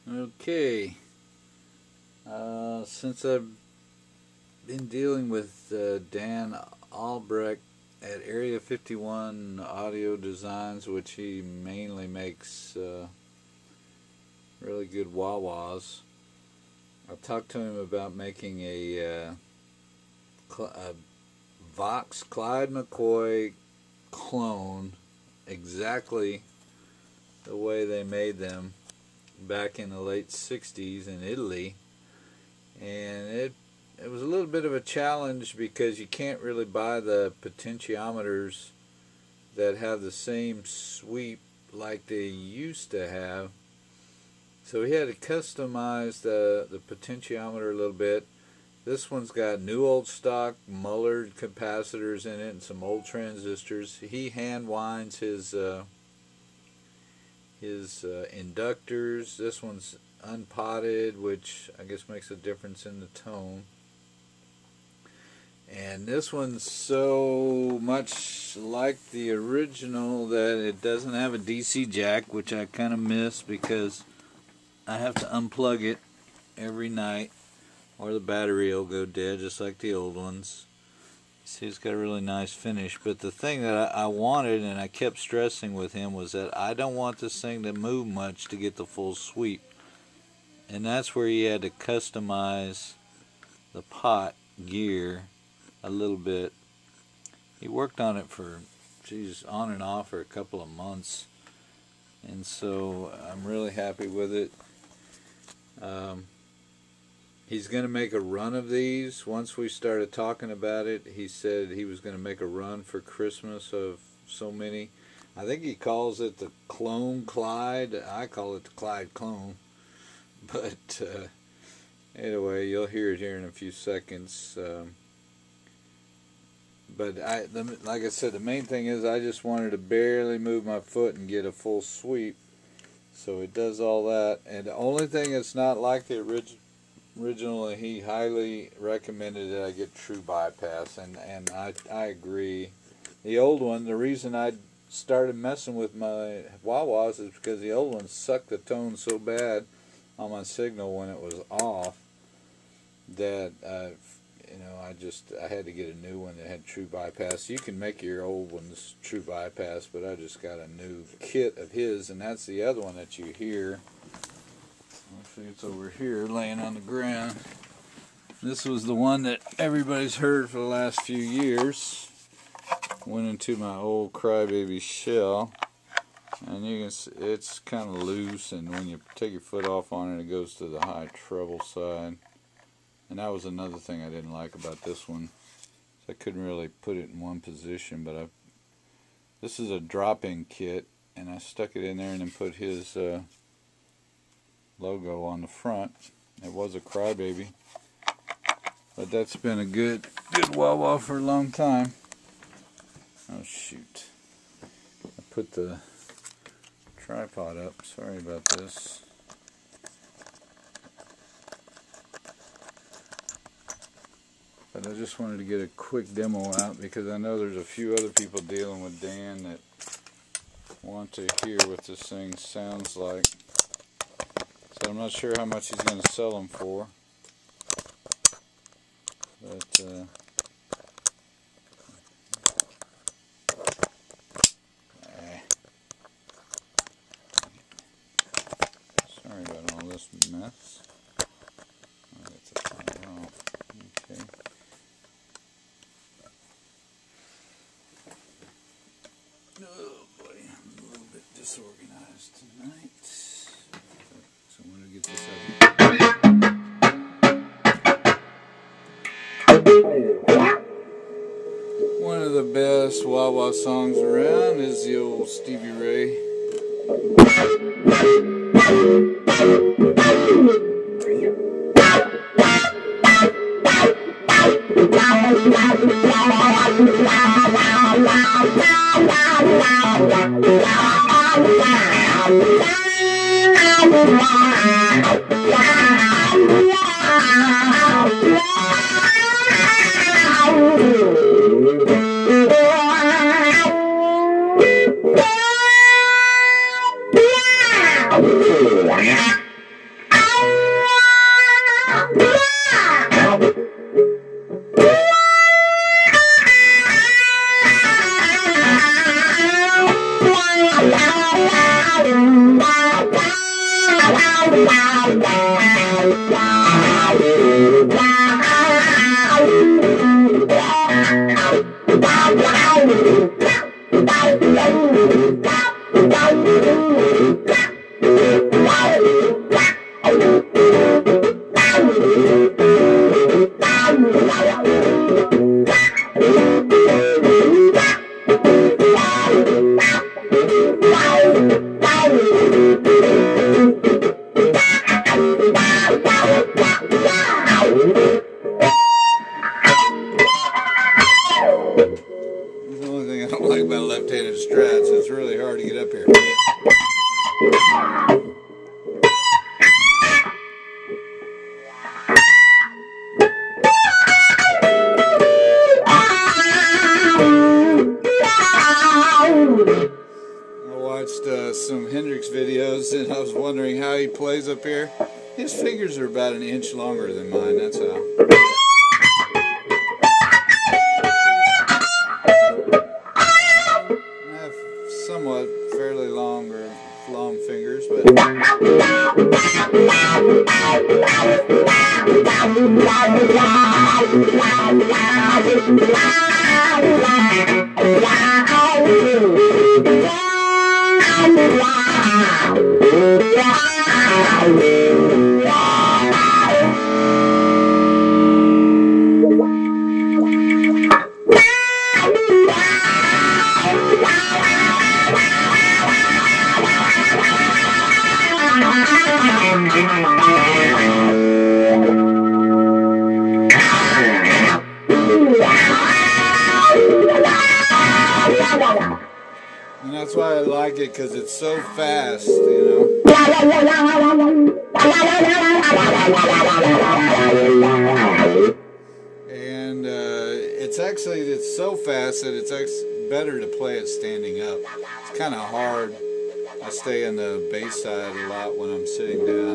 Okay, since I've been dealing with Dan Albrecht at Area 51 Audio Designs, which he mainly makes really good wah-wahs, I talked to him about making a Vox Clyde McCoy clone exactly the way they made them back in the late 60s in Italy, and it was a little bit of a challenge because you can't really buy the potentiometers that have the same sweep like they used to have, so he had to customize the potentiometer a little bit. This one's got new old stock Mullered capacitors in it and some old transistors. He hand winds his inductors. This one's unpotted, which I guess makes a difference in the tone. And this one's so much like the original that it doesn't have a DC jack, which I kind of miss because I have to unplug it every night or the battery will go dead just like the old ones. See, it's got a really nice finish, but the thing that I wanted, and I kept stressing with him, was that I don't want this thing to move much to get the full sweep. And that's where he had to customize the pot gear a little bit. He worked on it for, on and off for a couple of months. And so I'm really happy with it. He's going to make a run of these. Once we started talking about it, he said he was going to make a run for Christmas of so many. I think he calls it the Clone Clyde. I call it the Clyde Clone. But anyway, you'll hear it here in a few seconds. But like I said, the main thing is I just wanted to barely move my foot and get a full sweep. So it does all that. And the only thing that's not like the originally, he highly recommended that I get true bypass, and I agree. The old one, the reason I started messing with my wah-wahs is because the old one sucked the tone so bad on my signal when it was off that I had to get a new one that had true bypass. You can make your old ones true bypass, but I just got a new kit of his, and that's the other one that you hear. Actually, it's over here laying on the ground. This was the one that everybody's heard for the last few years. Went into my old crybaby shell, and you can see it's kind of loose, and when you take your foot off on it, it goes to the high treble side. And that was another thing I didn't like about this one. So I couldn't really put it in one position, but this is a drop-in kit, and I stuck it in there and then put his logo on the front. It was a crybaby, but that's been a good wah-wah for a long time. Oh shoot, I put the tripod up, sorry about this. But I just wanted to get a quick demo out because I know there's a few other people dealing with Dan that want to hear what this thing sounds like. So I'm not sure how much he's going to sell them for. But sorry about all this mess. I'll get the fire off. Okay. Oh boy, I'm a little bit disorganized tonight. So I'm going to get this up. One of the best wah-wah songs around is the old Stevie Ray. The only thing I don't like about left-handed strats, it's really hard to get up here. I watched some Hendrix videos and I was wondering how he plays up here. His fingers are about an inch longer than mine, that's how. I have somewhat fairly long fingers, but and that's why I like it, because it's so fast, you know. And it's so fast that it's better to play it standing up. It's kind of hard. I stay on the bass side a lot when I'm sitting down.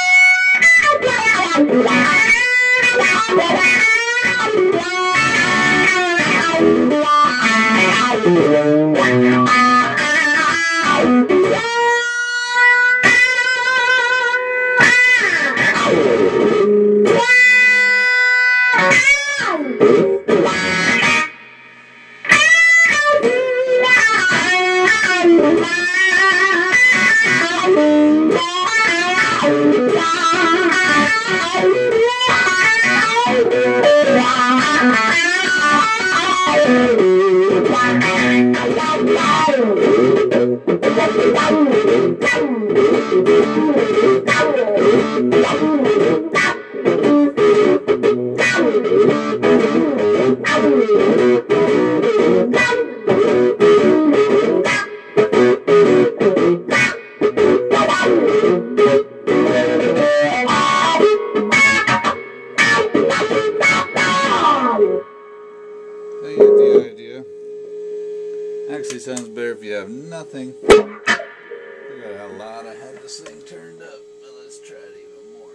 You get the idea. Actually sounds better if you have nothing. We got a lot of have this thing turned up, but let's try it even more.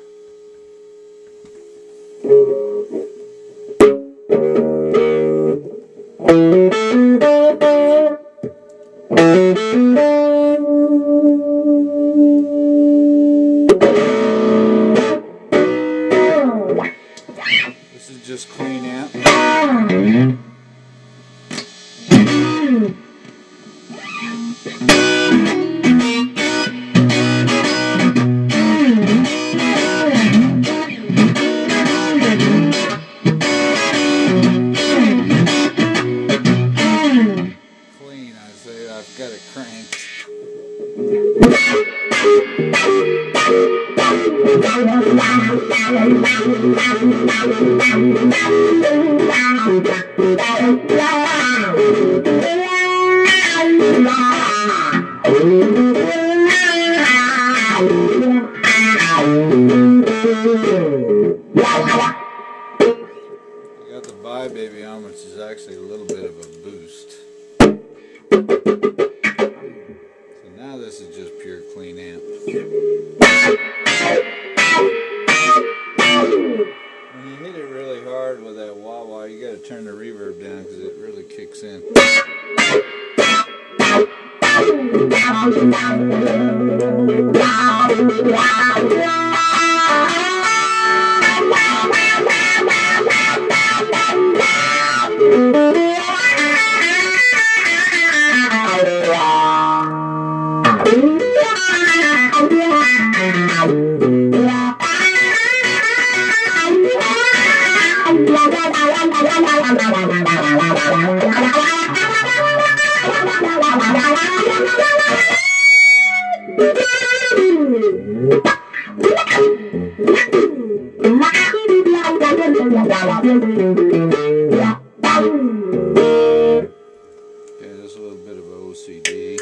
This is just clean amp. Clean, I say. I've got it cranked. I got the Bye Baby on, which is actually a little bit of a boost. So now this is just pure clean amp. When you hit it really hard with that wah-wah, you got to turn the reverb down because it really kicks in. Just a little bit of OCD.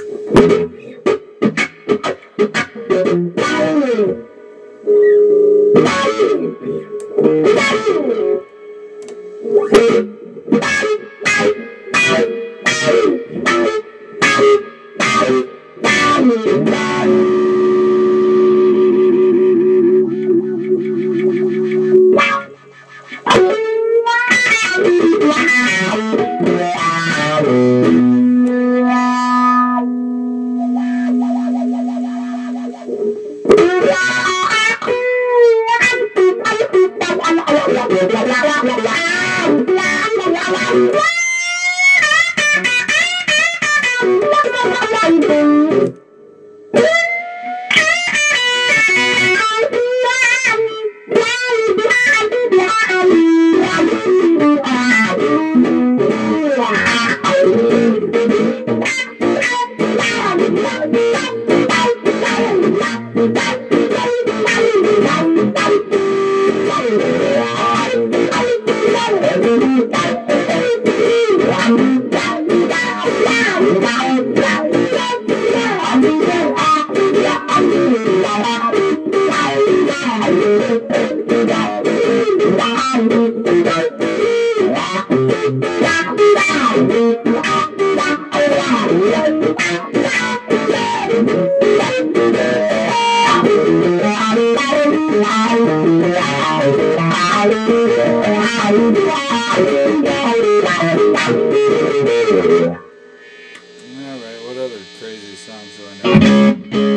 Alright, what other crazy songs do I know?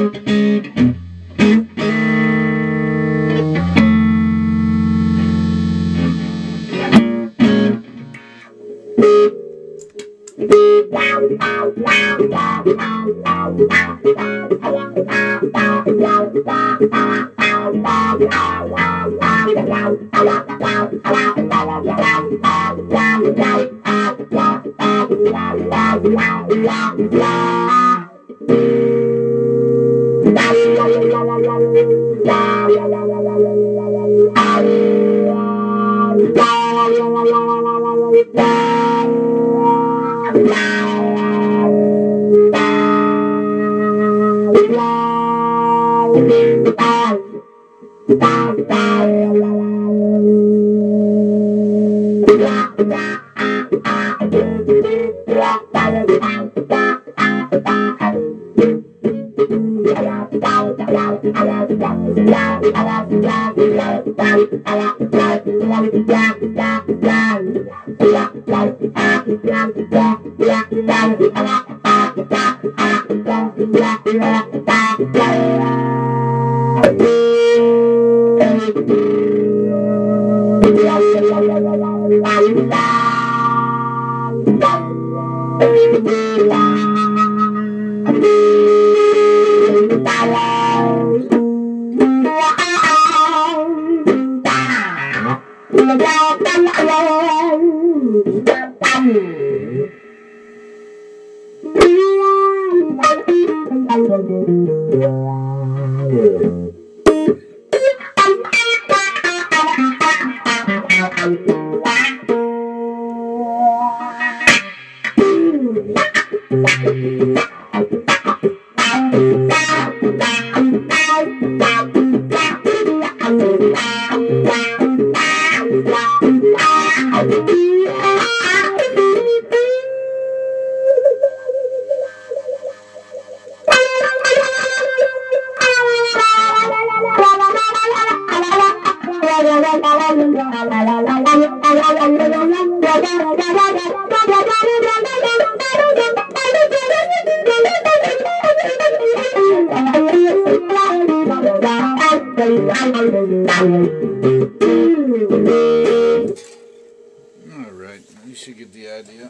Alright, you should get the idea.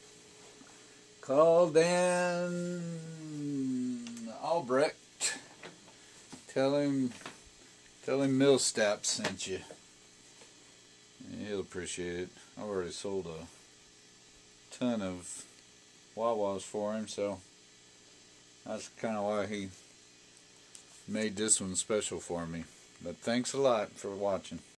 Call Dan Albrecht. Tell him Millstap sent you. He'll appreciate it. I already sold a ton of Wawas for him, so that's kind of why he made this one special for me. But thanks a lot for watching.